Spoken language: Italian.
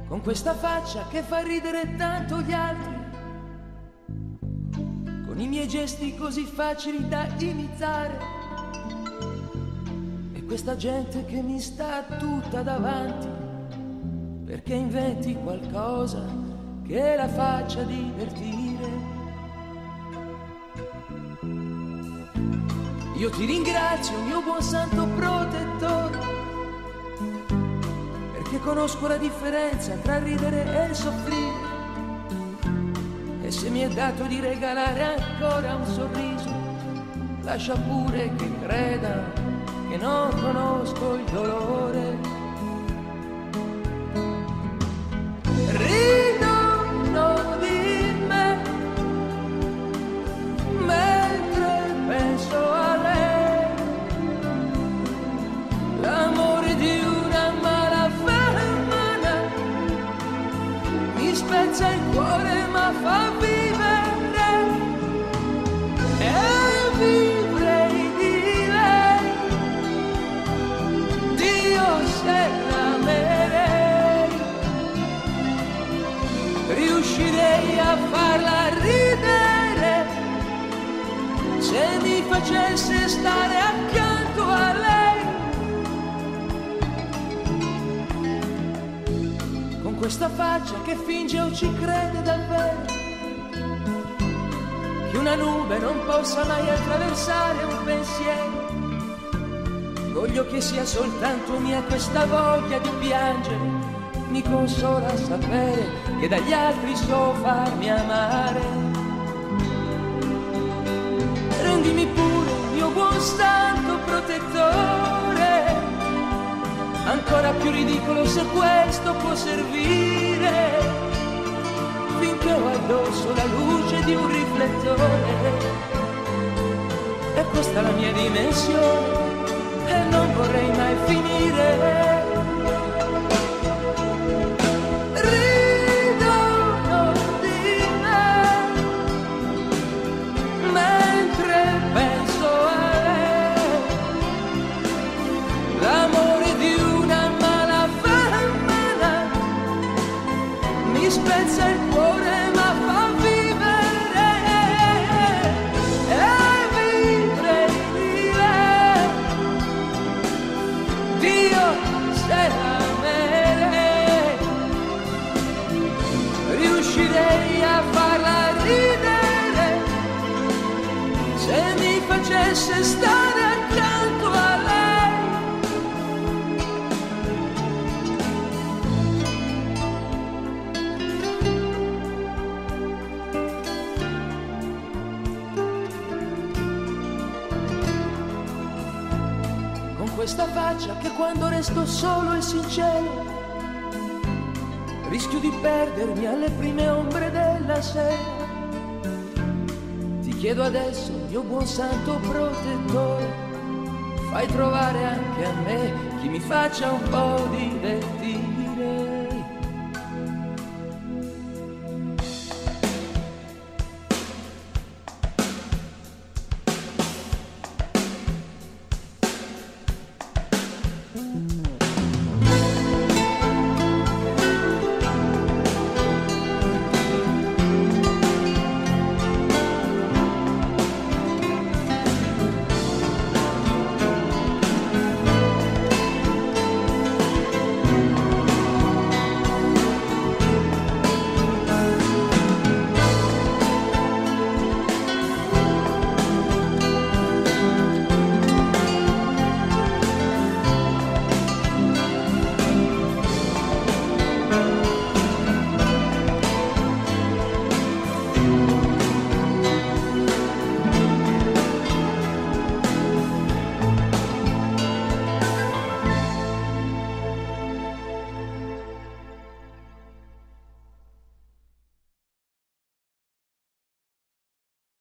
con questa faccia che fa ridere tanto gli altri, con i miei gesti così facili da imitare, e questa gente che mi sta tutta davanti, perché inventi qualcosa che la faccia divertire. Io ti ringrazio, mio buon santo protettore, perché conosco la differenza tra ridere e soffrire. E se mi è dato di regalare ancora un sorriso, lascia pure che creda che non conosco il dolore. Ridono di me mentre penso a lei, l'amore di una malafemmana mi spezza il cuore ma fa vivere, e vivrei di lei, Dio se l'amerei, riuscirei a farla ridere se mi facesse stare accanto a lei. Con questa faccia che finge o ci crede davvero, che una nube non possa mai attraversare un pensiero. Voglio che sia soltanto mia questa voglia di piangere, mi consola sapere che dagli altri so farmi amare. Rendimi pure, mio buon santo protettore, ancora più ridicolo se questo può servire, finché ho addosso la luce di un riflettore. E questa è la mia dimensione e non vorrei mai finire. Spezza il cuore ma fa vivere, e vivrei di lei, Dio se l'amerei, riuscirei a farla ridere se mi facesse stare accanto a lei. Questa faccia che quando resto solo e sincero rischio di perdermi alle prime ombre della sera. Ti chiedo adesso, mio buon santo protettore, fai trovare anche a me chi mi faccia un po' divertire.